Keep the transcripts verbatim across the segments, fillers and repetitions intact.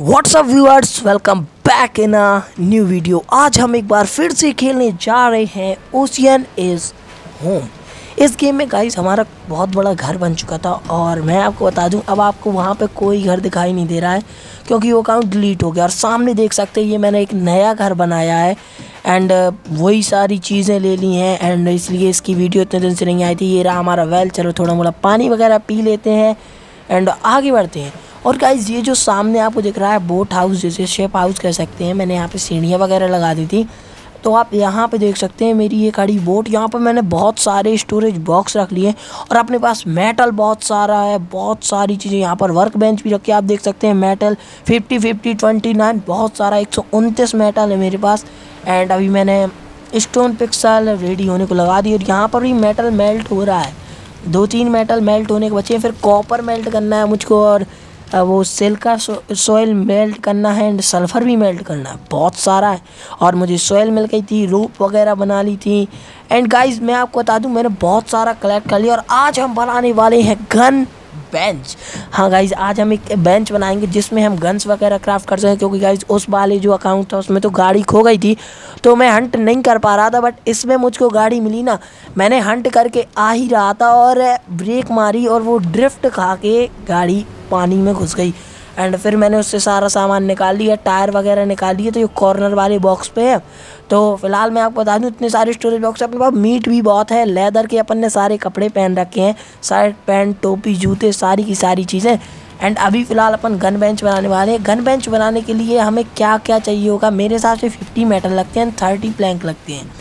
WhatsApp viewers, welcome back in a new video. आज हम एक बार फिर से खेलने जा रहे हैं ओशियन इज़ होम। इस गेम में गाइस हमारा बहुत बड़ा घर बन चुका था और मैं आपको बता दूं अब आपको वहाँ पे कोई घर दिखाई नहीं दे रहा है क्योंकि वो अकाउंट डिलीट हो गया। और सामने देख सकते हैं ये मैंने एक नया घर बनाया है एंड वही सारी चीज़ें ले ली हैं एंड इसलिए इसकी वीडियो इतने दिन से नहीं आई थी। ये रहा हमारा वेल। चलो थोड़ा मोड़ा पानी वगैरह पी लेते हैं एंड आगे बढ़ते हैं। और गाइज ये जो सामने आपको दिख रहा है बोट हाउस, जैसे शेप हाउस कह सकते हैं, मैंने यहाँ पे सीढ़ियाँ वगैरह लगा दी थी। तो आप यहाँ पे देख सकते हैं मेरी ये खड़ी बोट। यहाँ पर मैंने बहुत सारे स्टोरेज बॉक्स रख लिए और अपने पास मेटल बहुत सारा है, बहुत सारी चीज़ें। यहाँ पर वर्क बेंच भी रखी है, आप देख सकते हैं। Metal fifty fifty twenty nine बहुत सारा, एक सौ उनतीस मेटल है मेरे पास। एंड अभी मैंने स्टोन पिक्सल रेडी होने को लगा दी और यहाँ पर भी मेटल मेल्ट हो रहा है। दो तीन मेटल मेल्ट होने के बचे हैं, फिर कॉपर मेल्ट करना है मुझको और वो सिल्का सॉइल मेल्ट करना है एंड सल्फ़र भी मेल्ट करना है। बहुत सारा है और मुझे सॉइल मिल गई थी, रूप वगैरह बना ली थी। एंड गाइस मैं आपको बता दूं मैंने बहुत सारा कलेक्ट कर लिया और आज हम बनाने वाले हैं गन बेंच। हाँ गाइज, आज हम एक बेंच बनाएंगे जिसमें हम गन्स वगैरह क्राफ्ट कर सकें, क्योंकि गाइज उस वाले जो अकाउंट था उसमें तो गाड़ी खो गई थी तो मैं हंट नहीं कर पा रहा था। बट इसमें मुझको गाड़ी मिली ना, मैंने हंट करके आ ही रहा था और ब्रेक मारी और वो ड्रिफ्ट खा के गाड़ी पानी में घुस गई। एंड फिर मैंने उससे सारा सामान निकाल लिया, टायर वगैरह निकाल लिए। तो ये कॉर्नर वाले बॉक्स पे है। तो फिलहाल मैं आपको बता दूं इतने सारे स्टोरेज बॉक्स अपने पास। मीट भी बहुत है, लेदर के अपन ने सारे कपड़े पहन रखे हैं, शर्ट पैंट टोपी जूते सारी की सारी चीज़ें। एंड अभी फ़िलहाल अपन गन बेंच बनाने वाले हैं। गन बेंच बनाने के लिए हमें क्या क्या चाहिए होगा, मेरे हिसाब से फिफ्टी मेटल लगते हैं, थर्टी प्लैंक लगते हैं।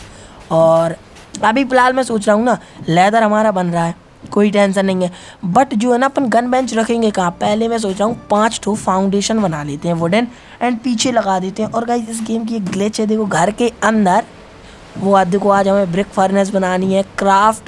और अभी फ़िलहाल मैं सोच रहा हूँ ना, लेदर हमारा बन रहा है, कोई टेंशन नहीं है। बट जो है ना अपन गन बेंच रखेंगे कहाँ, पहले मैं सोच रहा हूँ पाँच ठो फाउंडेशन बना लेते हैं वुडन एंड पीछे लगा देते हैं। और गाइस इस गेम की एक ग्लिच है, देखो घर के अंदर वो आज देखो, आज हमें ब्रिक फर्नेस बनानी है, क्राफ्ट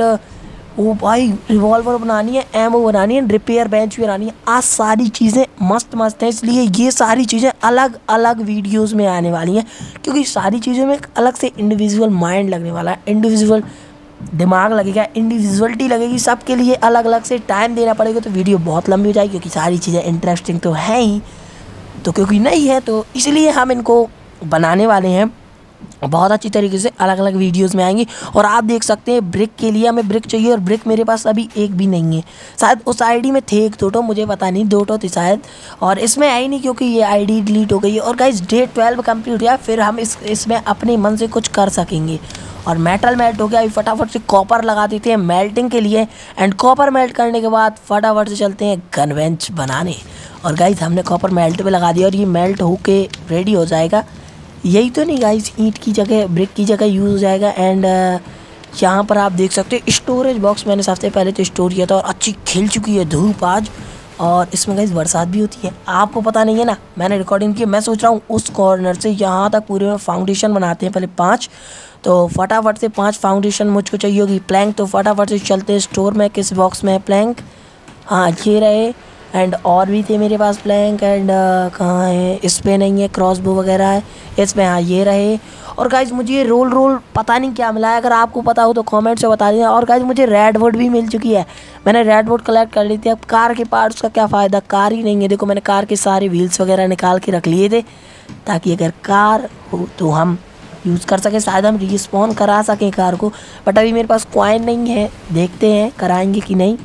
वो भाई रिवॉल्वर बनानी है, एमओ बनानी है, रिपेयर बेंच भी बनानी है। आज सारी चीज़ें मस्त मस्त हैं, इसलिए ये सारी चीज़ें अलग अलग वीडियोज़ में आने वाली हैं क्योंकि सारी चीज़ों में एक अलग से इंडिविजुअल माइंड लगने वाला है, इंडिविजुअल दिमाग लगेगा, इंडिविजुअलिटी लगेगी। सबके लिए अलग अलग से टाइम देना पड़ेगा तो वीडियो बहुत लंबी हो जाएगी क्योंकि सारी चीज़ें इंटरेस्टिंग तो है ही, तो क्योंकि नहीं है तो इसलिए हम इनको बनाने वाले हैं बहुत अच्छी तरीके से, अलग अलग वीडियोस में आएंगी। और आप देख सकते हैं ब्रिक के लिए हमें ब्रिक चाहिए और ब्रिक मेरे पास अभी एक भी नहीं है। शायद उस आईडी में थे एक दो तो, मुझे पता नहीं, दो तो थी शायद, और इसमें आई नहीं क्योंकि ये आईडी डिलीट हो गई है। और गाइस डे ट्वेल्व कंप्लीट हुआ, फिर हम इस इसमें अपने मन से कुछ कर सकेंगे। और मेटल मेल्ट हो गया, अभी फटाफट से कॉपर लगा देते हैं मेल्टिंग के लिए। एंड कॉपर मेल्ट करने के बाद फटाफट से चलते हैं गन बेंच बनाने। और गाइस हमने कॉपर मेल्ट पे लगा दिया और ये मेल्ट होके रेडी हो जाएगा। यही तो नहीं गाइस, ईंट की जगह ब्रिक की जगह यूज़ हो जाएगा। एंड यहाँ पर आप देख सकते हैं स्टोरेज बॉक्स मैंने सबसे पहले तो स्टोर किया था और अच्छी खिल चुकी है धूप आज। और इसमें गाइस बरसात भी होती है, आपको पता नहीं है ना, मैंने रिकॉर्डिंग की। मैं सोच रहा हूँ उस कॉर्नर से यहाँ तक पूरे में फाउंडेशन बनाते हैं, पहले पाँच। तो फटाफट से पांच फाउंडेशन मुझको चाहिए होगी। प्लैंक तो फटाफट से चलते हैं स्टोर में, किस बॉक्स में है प्लैंक, हाँ ये रहे। एंड और भी थे मेरे पास प्लैंक एंड कहाँ है, इस पे नहीं है, क्रॉसबो वगैरह है इसमें, हाँ ये रहे। और गाइज मुझे ये रोल रोल पता नहीं क्या मिला है, अगर आपको पता हो तो कमेंट से बता देना। और गाइज मुझे रेड वुड भी मिल चुकी है, मैंने रेड वुड कलेक्ट कर ली थी। अब कार के पार्ट्स का क्या फ़ायदा, कार ही नहीं है। देखो मैंने कार के सारे व्हील्स वगैरह निकाल के रख लिए थे ताकि अगर कार हो तो हम यूज़ कर सकें, शायद हम रिस्पॉन करा सकें कार को। बट अभी मेरे पास कॉइन नहीं है, देखते हैं कराएंगे कि नहीं।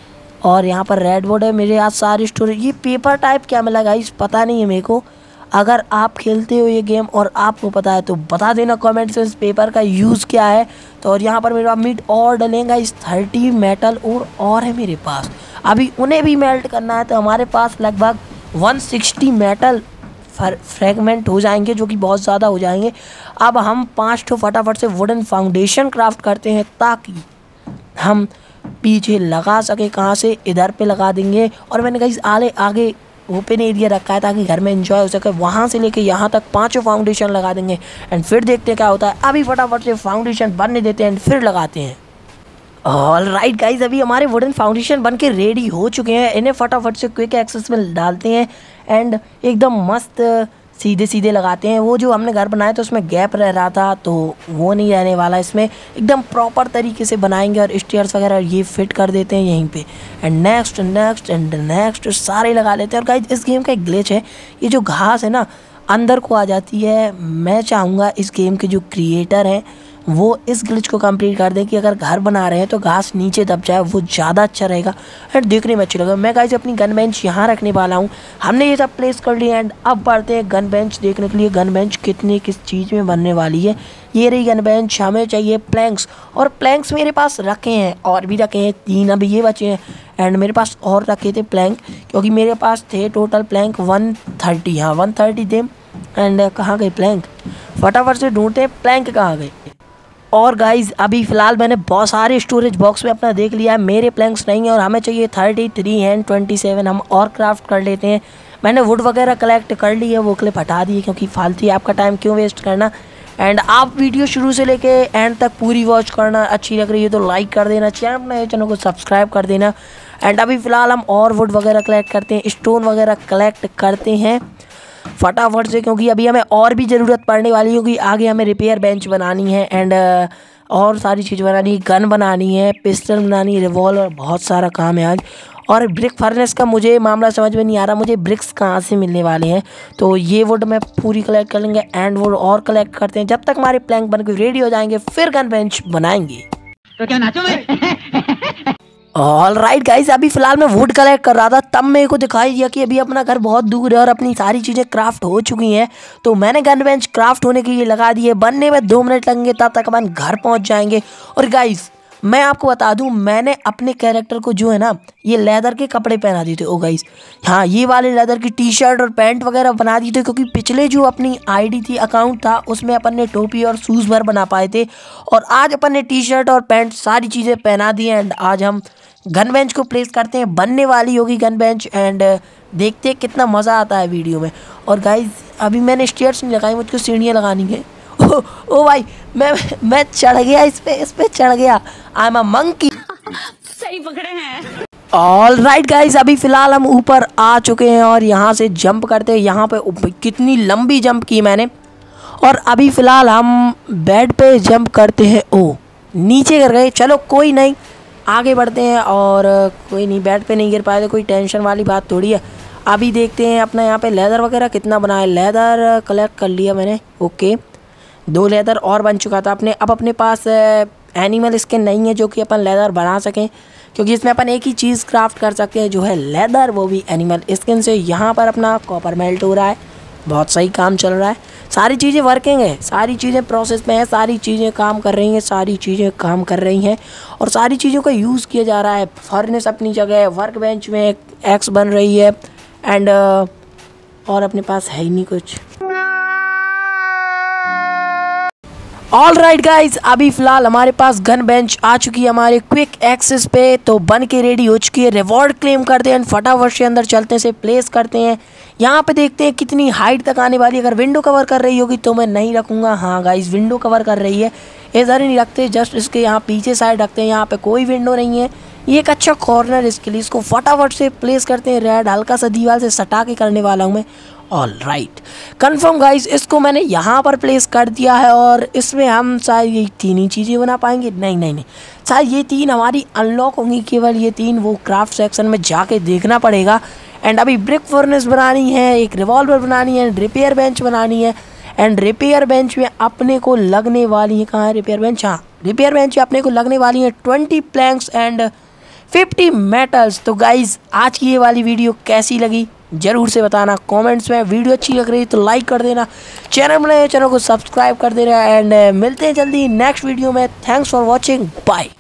और यहाँ पर रेड वुड है मेरे आज सारे स्टोरेज। ये पेपर टाइप क्या मिला गाइस पता नहीं है मेरे को, अगर आप खेलते हो ये गेम और आपको पता है तो बता देना कमेंट से इस पेपर का यूज़ क्या है। तो और यहाँ पर मेरे पास मीट और डलेगा, इस थर्टी मेटल और और है मेरे पास, अभी उन्हें भी मेल्ट करना है। तो हमारे पास लगभग वन सिक्सटी मेटल फ्रेगमेंट हो जाएंगे जो कि बहुत ज़्यादा हो जाएंगे। अब हम पाँच ठो फटाफट से वुडन फाउंडेशन क्राफ्ट करते हैं ताकि हम पीछे लगा सके, कहाँ से, इधर पे लगा देंगे। और मैंने कहीं आले आगे ओपन एरिया रखा है ताकि घर में एंजॉय हो सके, वहाँ से लेके यहाँ तक पाँचों फाउंडेशन लगा देंगे एंड फिर देखते हैं क्या होता है। अभी फटाफट से फाउंडेशन बनने देते हैं एंड फिर लगाते हैं। ऑल राइट गाइज, अभी हमारे वुडन फाउंडेशन बन के रेडी हो चुके हैं, इन्हें फटाफट से क्विक एक्सेस में डालते हैं एंड एकदम मस्त सीधे सीधे लगाते हैं। वो जो हमने घर बनाया तो उसमें गैप रह रहा था, तो वो नहीं रहने वाला। इसमें एकदम प्रॉपर तरीके से बनाएंगे और स्टेयर्स वगैरह ये फिट कर देते हैं यहीं पे। And next next and next सारे लगा लेते हैं। और गाइस इस गेम का एक ग्लिच है, ये जो घास है ना अंदर को आ जाती है। मैं चाहूँगा इस गेम के जो क्रिएटर हैं वो इस ग्लिच को कंप्लीट कर दें कि अगर घर बना रहे हैं तो घास नीचे दब जाए, वो ज़्यादा अच्छा रहेगा एंड देखने में अच्छा लगेगा। मैं गाइस अपनी गन बेंच यहाँ रखने वाला हूँ। हमने ये सब प्लेस कर लिया एंड अब बढ़ते हैं गन बेंच देखने के लिए। गन बेंच कितनी किस चीज़ में बनने वाली है। ये रही गन बेंच। हमें चाहिए प्लैंक्स, और प्लैंक्स मेरे पास रखे हैं और भी रखे हैं तीन, अभी ये बचे हैं। एंड मेरे पास और रखे थे प्लैंक, क्योंकि मेरे पास थे टोटल प्लैंक वन थर्टी। हाँ वन थर्टी थे। एंड कहाँ गए प्लैंक, फटाफट से ढूंढते हैं प्लैंक कहाँ गए। और गाइज अभी फ़िलहाल मैंने बहुत सारे स्टोरेज बॉक्स में अपना देख लिया है, मेरे प्लैंक्स नहीं है और हमें चाहिए thirty three and twenty seven. हम और क्राफ्ट कर लेते हैं। मैंने वुड वगैरह कलेक्ट कर ली है, वो क्लिप हटा दी है क्योंकि फालतू आपका टाइम क्यों वेस्ट करना। एंड आप वीडियो शुरू से लेके एंड तक पूरी वॉच करना। अच्छी लग रही है तो लाइक कर देना, चैनल नए चैनल को सब्सक्राइब कर देना। एंड अभी फ़िलहाल हम और वुड वगैरह कलेक्ट करते हैं, स्टोन वगैरह कलेक्ट करते हैं फटाफट से, क्योंकि अभी हमें और भी ज़रूरत पड़ने वाली है, क्योंकि आगे हमें रिपेयर बेंच बनानी है एंड और सारी चीज़ बनानी है। गन बनानी है, पिस्टल बनानी है, रिवॉल्वर, बहुत सारा काम है आज। और ब्रिक फर्नेस का मुझे मामला समझ में नहीं आ रहा, मुझे ब्रिक्स कहाँ से मिलने वाले हैं। तो ये वुड मैं पूरी कलेक्ट कर लेंगे एंड वुड और कलेक्ट करते हैं। जब तक हमारे प्लैंक बन के रेडी हो जाएंगे फिर गन बेंच बनाएंगे। तो क्या नाचो मैं? ऑल राइट गाइज, अभी फिलहाल मैं वुड कलेक्ट कर रहा था, तब मेरे को दिखाई दिया कि अभी अपना घर बहुत दूर है और अपनी सारी चीज़ें क्राफ्ट हो चुकी हैं। तो मैंने गन बेंच क्राफ्ट होने के लिए लगा दिए। बनने में दो मिनट लगेंगे, तब तक अपन घर पहुंच जाएंगे। और गाइज मैं आपको बता दूं, मैंने अपने कैरेक्टर को जो है ना ये लेदर के कपड़े पहना दिए थे। ओ गाइज हाँ, ये वाले लेदर की टी शर्ट और पैंट वगैरह बना दिए थे, क्योंकि पिछले जो अपनी आईडी थी, अकाउंट था, उसमें अपन ने टोपी और शूज़ भर बना पाए थे। और आज अपन ने टी शर्ट और पैंट सारी चीज़ें पहना दी एंड आज हम गन बेंच को प्लेस करते हैं। बनने वाली होगी गन बेंच एंड देखते हैं कितना मज़ा आता है वीडियो में। और गाइज अभी मैंने स्टेयर्स नहीं लगाई, मुझको सीढ़ियाँ लगानी है। ओ, ओ भाई मैं मैं चढ़ गया इस पे इस पे चढ़ गया। I am a monkey. सही पकड़े हैं। ऑल राइट गाइज, अभी फ़िलहाल हम ऊपर आ चुके हैं और यहाँ से जंप करते हैं। यहाँ पे कितनी लंबी जंप की मैंने। और अभी फ़िलहाल हम बेड पे जंप करते हैं। ओ नीचे गिर गए, चलो कोई नहीं, आगे बढ़ते हैं। और कोई नहीं, बेड पे नहीं गिर पाए तो कोई टेंशन वाली बात थोड़ी है। अभी देखते हैं अपना यहाँ पे लेदर वगैरह कितना बना है। लेदर कलेक्ट कर लिया मैंने, ओके। दो लेदर और बन चुका था अपने। अब अपने पास एनिमल स्किन नहीं है जो कि अपन लेदर बना सकें, क्योंकि इसमें अपन एक ही चीज़ क्राफ्ट कर सकते हैं जो है लेदर, वो भी एनिमल स्किन से। यहाँ पर अपना कॉपर मेल्ट हो रहा है, बहुत सही काम चल रहा है। सारी चीज़ें वर्किंग है, सारी चीज़ें प्रोसेस में है, सारी चीज़ें काम कर रही हैं, सारी चीज़ें काम कर रही हैं और सारी चीज़ों का यूज़ किया जा रहा है। फर्नेस अपनी जगह है, वर्क बेंच में एक एक्स बन रही है एंड और अपने पास है ही नहीं कुछ। ऑल राइट गाइज, अभी फ़िलहाल हमारे पास गन बेंच आ चुकी है हमारे क्विक एक्सेस पे, तो बन के रेडी हो चुकी है। रिवॉर्ड क्लेम करते हैं, फटाफट से अंदर चलते से प्लेस करते हैं। यहाँ पे देखते हैं कितनी हाइट तक आने वाली है। अगर विंडो कवर कर रही होगी तो मैं नहीं रखूँगा। हाँ गाइज विंडो कवर कर रही है, इधर ही नहीं रखते, जस्ट इसके यहाँ पीछे साइड रखते हैं। यहाँ पे कोई विंडो नहीं है, ये एक अच्छा कॉर्नर इसके लिए। इसको फटाफट से प्लेस करते हैं। रेड हल्का सा दीवार से सटा के करने वाला हूँ मैं। ऑल राइट कन्फर्म गाइस, इसको मैंने यहाँ पर प्लेस कर दिया है और इसमें हम शायद ये तीन ही चीज़ें बना पाएंगे। नहीं नहीं नहीं, शायद ये तीन हमारी अनलॉक होंगी, केवल ये तीन। वो क्राफ्ट सेक्शन में जाके देखना पड़ेगा। एंड अभी ब्रिक फर्नेस बनानी है, एक रिवॉल्वर बनानी है, रिपेयर बेंच बनानी है। एंड रिपेयर बेंच में अपने को लगने वाली है, कहाँ है रिपेयर बेंच? हाँ, रिपेयर बेंच में अपने को लगने वाली है twenty planks and fifty metals. तो गाइज आज की ये वाली वीडियो कैसी लगी ज़रूर से बताना कमेंट्स में। वीडियो अच्छी लग रही है तो लाइक कर देना, चैनल में चैनल को सब्सक्राइब कर देना एंड मिलते हैं जल्दी नेक्स्ट वीडियो में। Thanks for watching, bye.